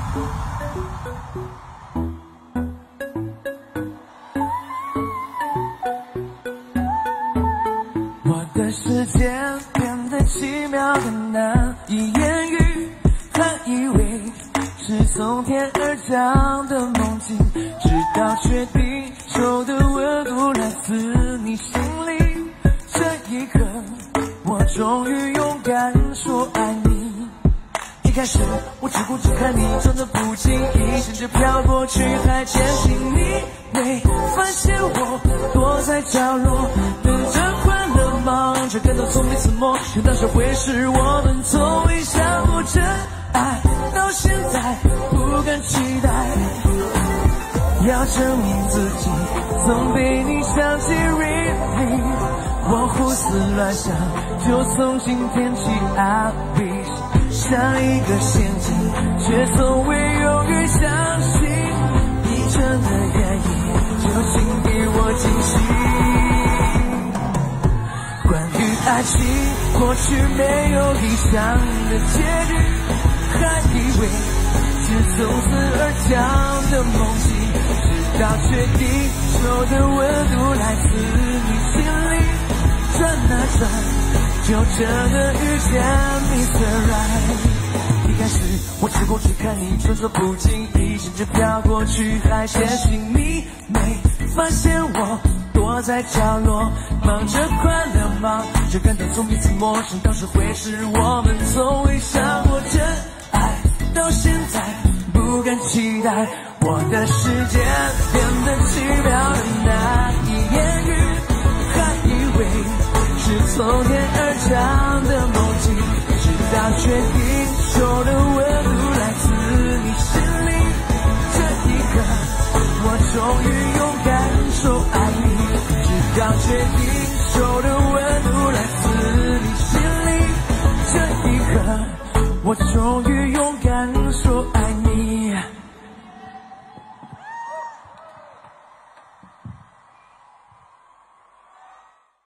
我的世界变得奇妙的难以言喻，还以为是从天而降的梦境，直到确定手的温度来自你心里，这一刻我终于勇敢说爱你。一开始我只顾着看你装作不经意，甚至飘过去还牵起你，没发现我躲在角落等着欢乐，忙着感到从没怎么想到这会是我们从未想过真爱，到现在不敢期待，要证明自己总被你想起 repeat， 我胡思乱想就从今天起 I'll be， 像一个陷阱，却从未犹豫相信你真的愿意，就请给我惊喜。关于爱情，或许没有理想的结局，还以为是从此而降的梦境，直到确定手的温度来自你心里，转啊转，就真的遇见Mr. Right。一开始我只顾着看你装作不经意，甚至飘过去还牵起你，没发现我躲在角落忙着快乐，忙着感到从彼此陌生，当时会是我们从未想过真爱，到现在不敢期待，我的世界变得奇妙的难以言喻，还以为是从天而降的梦境，直到确定手的温度